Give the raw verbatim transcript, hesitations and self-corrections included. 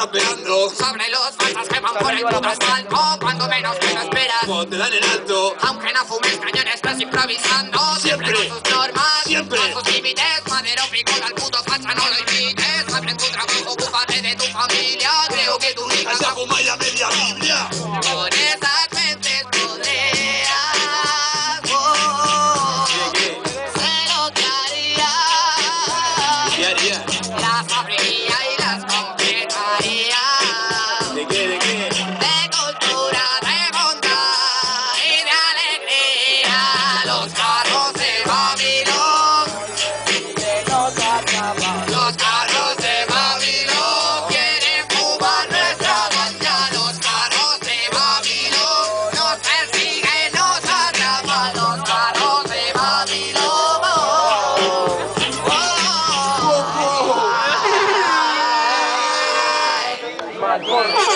rapeando sobre los falsas que van por el puto asfalto. Cuando menos te lo esperas, cuando te dan el alto. Aunque no fumes cañón, estás improvisando. Siempre, Siempre con sus normas, siempre. con sus límites. Madero picudo al puto facha, no lo imites. Abre en tu trabajo, ocúpate de tu familia. Creo que tu hija Allá fuma ya media Biblia. con esas mentes podrías, oh, sé lo que haría. ¿Qué haría? Las abriría y las completaría. ¿De qué? ¿De qué? De cultura, de bondad y de alegría. Los carros de Babilón, los carros de Babilón quieren fumar nuestra ganja. Los carros de Babilón nos persiguen, nos atrapan. Los carros de Babilón, oh, oh, oh. Malboro.